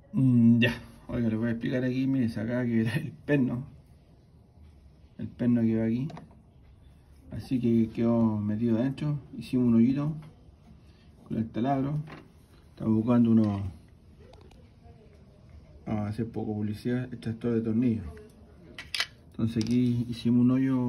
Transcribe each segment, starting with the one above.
Ya, oiga, les voy a explicar aquí, mire, acá que era el perno que va aquí, así que quedó metido adentro, hicimos un hoyito con el taladro, estamos buscando vamos a hacer poco publicidad, extractor de tornillos. Entonces aquí hicimos un hoyo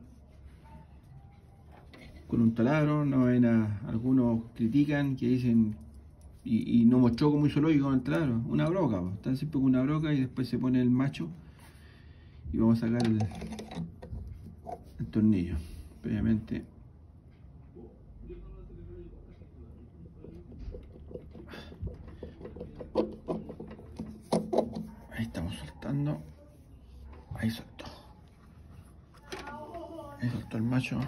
con un taladro, no ven algunos critican que dicen y no mostró cómo hizo el hoyo con el taladro, una broca, están siempre con una broca y después se pone el macho y vamos a sacar el tornillo previamente. Ahí estamos soltando, ahí soltó el macho.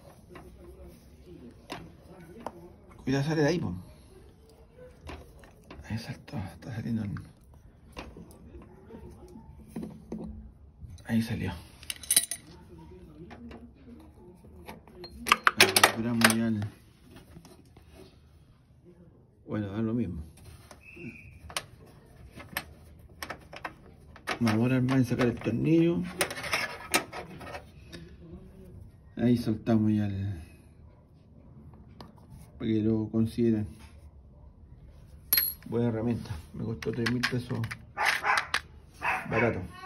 Cuidado, sale de ahí, po. Ahí saltó, está saliendo ahí salió. Ahí recuperamos ya bueno, da lo mismo. Vamos a demorar más en sacar el tornillo. Ahí soltamos ya para que lo consideren. Buena herramienta, me costó 3.000 pesos barato.